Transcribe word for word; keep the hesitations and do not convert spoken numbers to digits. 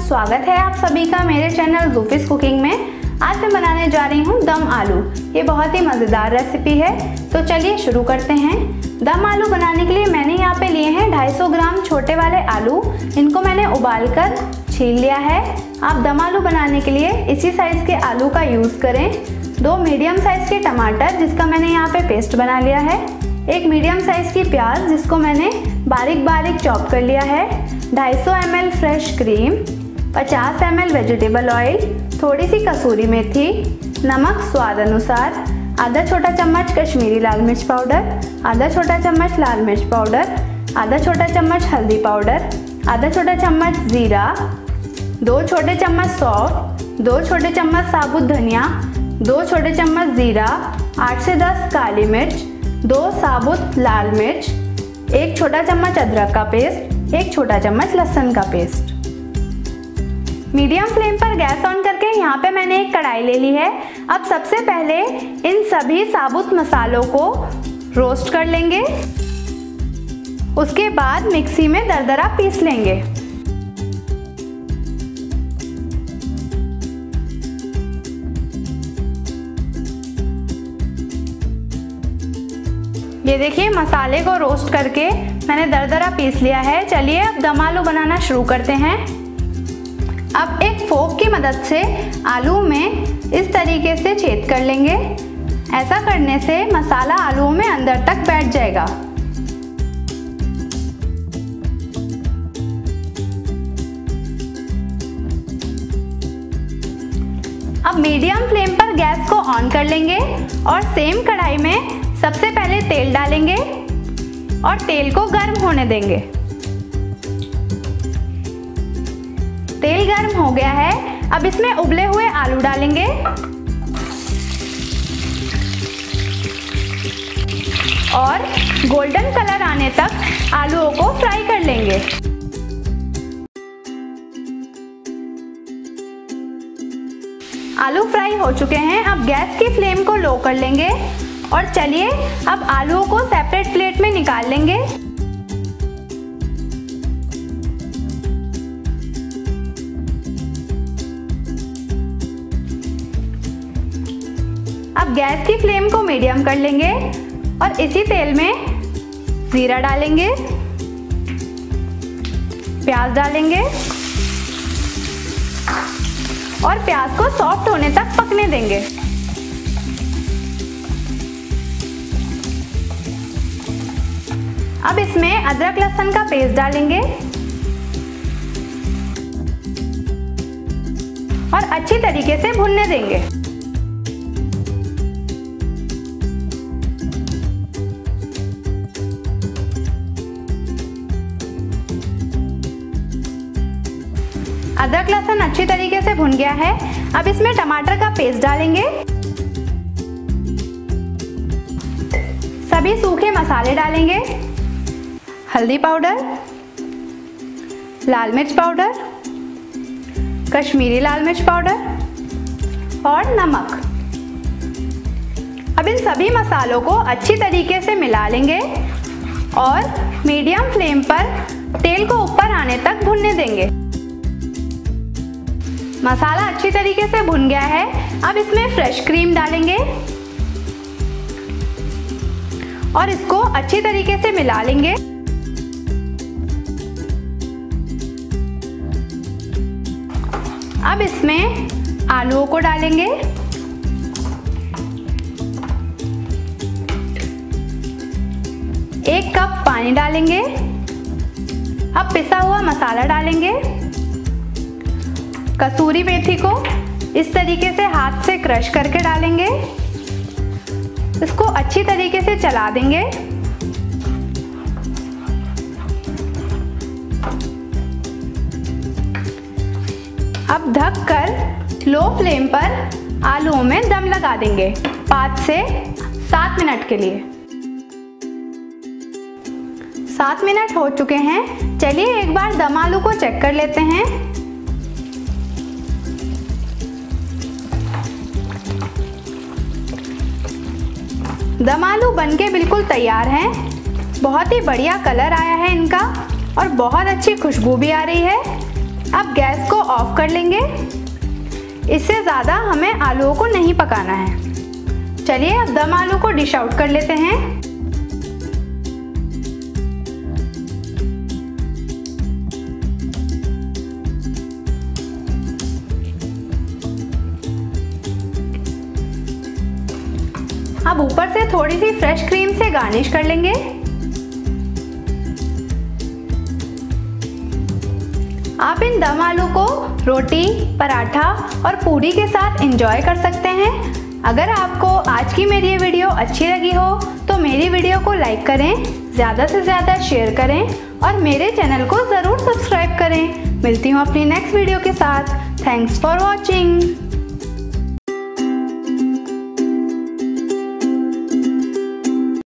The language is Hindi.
स्वागत है आप सभी का मेरे चैनल ज़ूफीस कुकिंग में। आज मैं बनाने जा रही हूँ दम आलू। ये बहुत ही मज़ेदार रेसिपी है, तो चलिए शुरू करते हैं। दम आलू बनाने के लिए मैंने यहाँ पे लिए हैं दो सौ पचास ग्राम छोटे वाले आलू। इनको मैंने उबालकर छील लिया है। आप दम आलू बनाने के लिए इसी साइज़ के आलू का यूज़ करें। दो मीडियम साइज़ के टमाटर जिसका मैंने यहाँ पे पेस्ट बना लिया है। एक मीडियम साइज़ की प्याज जिसको मैंने बारीक बारीक चॉप कर लिया है। दो सौ पचास एम एल फ्रेश क्रीम, पचास एम एल वेजिटेबल ऑयल, थोड़ी सी कसूरी मेथी, नमक स्वाद अनुसार, आधा छोटा चम्मच कश्मीरी लाल मिर्च पाउडर, आधा छोटा चम्मच लाल मिर्च पाउडर, आधा छोटा चम्मच हल्दी पाउडर, आधा छोटा चम्मच ज़ीरा, दो छोटे चम्मच सौंफ, दो छोटे चम्मच साबुत धनिया, दो छोटे चम्मच ज़ीरा, आठ से दस काली मिर्च, दो साबुत लाल मिर्च, एक छोटा चम्मच अदरक का पेस्ट, एक छोटा चम्मच लहसुन का पेस्ट। मीडियम फ्लेम पर गैस ऑन करके यहाँ पे मैंने एक कढ़ाई ले ली है। अब सबसे पहले इन सभी साबुत मसालों को रोस्ट कर लेंगे। उसके बाद मिक्सी में दरदरा पीस लेंगे। ये देखिए मसाले को रोस्ट करके मैंने दरदरा पीस लिया है। चलिए अब दम आलू बनाना शुरू करते हैं। अब एक फोक की मदद से आलू में इस तरीके से छेद कर लेंगे। ऐसा करने से मसाला आलूओं में अंदर तक बैठ जाएगा। अब मीडियम फ्लेम पर गैस को ऑन कर लेंगे और सेम कढ़ाई में सबसे पहले तेल डालेंगे और तेल को गर्म होने देंगे। तेल गर्म हो गया है। अब इसमें उबले हुए आलू डालेंगे और गोल्डन कलर आने तक आलूओं को फ्राई कर लेंगे। आलू फ्राई हो चुके हैं। अब गैस की फ्लेम को लो कर लेंगे और चलिए अब आलूओं को सेपरेट प्लेट में निकाल लेंगे। अब गैस की फ्लेम को मीडियम कर लेंगे और इसी तेल में जीरा डालेंगे, प्याज डालेंगे और प्याज को सॉफ्ट होने तक पकने देंगे। अब इसमें अदरक लहसुन का पेस्ट डालेंगे और अच्छी तरीके से भुनने देंगे। अदरक लहसुन अच्छी तरीके से भुन गया है। अब इसमें टमाटर का पेस्ट डालेंगे, सभी सूखे मसाले डालेंगे, हल्दी पाउडर, लाल मिर्च पाउडर, कश्मीरी लाल मिर्च पाउडर और नमक। अब इन सभी मसालों को अच्छी तरीके से मिला लेंगे और मीडियम फ्लेम पर तेल को ऊपर आने तक भुनने देंगे। मसाला अच्छी तरीके से भुन गया है। अब इसमें फ्रेश क्रीम डालेंगे और इसको अच्छी तरीके से मिला लेंगे। अब इसमें आलूओं को डालेंगे, एक कप पानी डालेंगे। अब पिसा हुआ मसाला डालेंगे, कसूरी मेथी को इस तरीके से हाथ से क्रश करके डालेंगे। इसको अच्छी तरीके से चला देंगे। अब ढककर लो फ्लेम पर आलूओं में दम लगा देंगे पाँच से सात मिनट के लिए। सात मिनट हो चुके हैं। चलिए एक बार दम आलू को चेक कर लेते हैं। दम आलू बनके बिल्कुल तैयार हैं। बहुत ही बढ़िया कलर आया है इनका और बहुत अच्छी खुशबू भी आ रही है। अब गैस को ऑफ कर लेंगे। इससे ज़्यादा हमें आलूओं को नहीं पकाना है। चलिए अब दम आलू को डिश आउट कर लेते हैं। अब ऊपर से थोड़ी सी फ्रेश क्रीम से गार्निश कर लेंगे। आप इन दम आलू को रोटी, पराठा और पूरी के साथ एंजॉय कर सकते हैं। अगर आपको आज की मेरी ये वीडियो अच्छी लगी हो तो मेरी वीडियो को लाइक करें, ज़्यादा से ज़्यादा शेयर करें और मेरे चैनल को ज़रूर सब्सक्राइब करें। मिलती हूँ अपनी नेक्स्ट वीडियो के साथ। Thanks for watching.